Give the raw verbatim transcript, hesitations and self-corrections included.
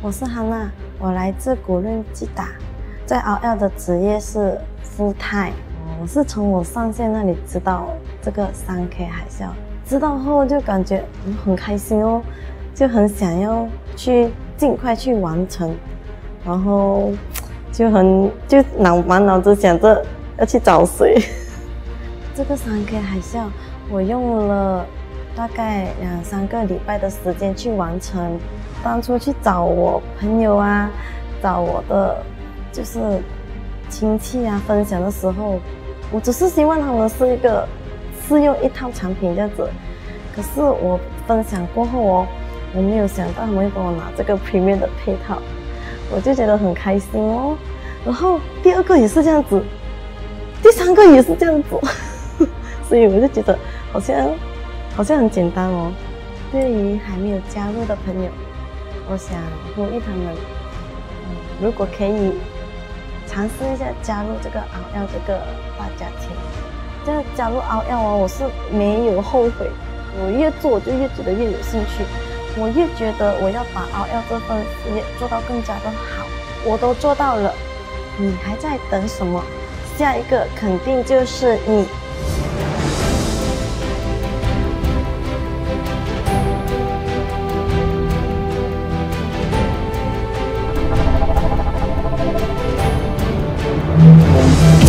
我是汉娜，我来自古润吉打，在 R L 的职业是full time。我是从我上线那里知道这个三 K 海啸，知道后就感觉很开心哦，就很想要去尽快去完成，然后就很就脑满脑子想着要去找谁。这个三 K 海啸我用了大概两三个礼拜的时间去完成。当初去找我朋友啊，找我的就是亲戚啊分享的时候，我只是希望他们是一个试用一套产品这样子。可是我分享过后哦，我没有想到他们会帮我拿这个 Premium 的配套，我就觉得很开心哦。然后第二个也是这样子，第三个也是这样子，所以我就觉得好像好像很简单哦。对于还没有加入的朋友，我想呼吁他们，嗯，如果可以尝试一下加入这个 R L 这个大家庭。这个加入 R L 哦，我是没有后悔，我越做我就越觉得越有兴趣，我越觉得我要把 R L 这份事业做到更加的好，我都做到了，你还在等什么？下一个肯定就是你。 Thank you.